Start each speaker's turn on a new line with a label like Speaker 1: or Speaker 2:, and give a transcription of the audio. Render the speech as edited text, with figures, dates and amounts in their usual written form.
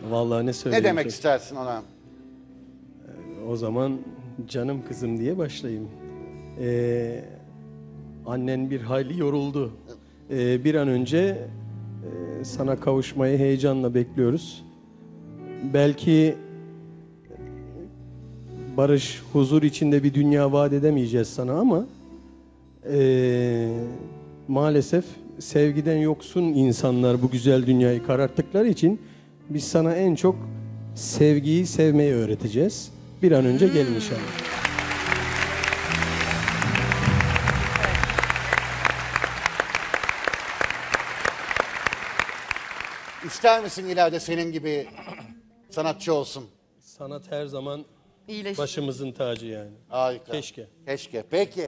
Speaker 1: Vallahi ne
Speaker 2: Ne
Speaker 1: söyleyeyim.
Speaker 2: demek istersin ona?
Speaker 1: O zaman canım kızım diye başlayayım. Annen bir hayli yoruldu. Bir an önce sana kavuşmayı heyecanla bekliyoruz. Belki barış, huzur içinde bir dünya vaat edemeyeceğiz sana ama maalesef sevgiden yoksun insanlar bu güzel dünyayı kararttıkları için biz sana en çok sevgiyi sevmeyi öğreteceğiz. Bir an önce gelin inşallah.
Speaker 2: İster misin ileride senin gibi sanatçı olsun?
Speaker 1: Sanat her zaman
Speaker 3: İyileşti.
Speaker 1: başımızın tacı yani.
Speaker 2: Harika.
Speaker 1: Keşke.
Speaker 2: Keşke. Peki.